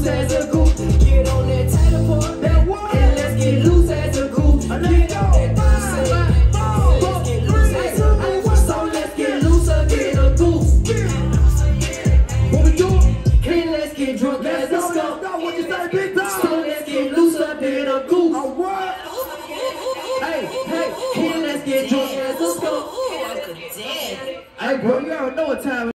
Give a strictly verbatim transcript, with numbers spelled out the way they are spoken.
as a goose. Get on that teleport, that one, and let's get loose as a goose. Get on that goose, let's get loose as a goose. So let's get loose again, a goose. What we do? And let's get drunk as a skunk. What you say, big dog? So let's get loose again, a goose. A what? Hey, hey, and let's get drunk as a skunk. Hey, bro, you already know what time.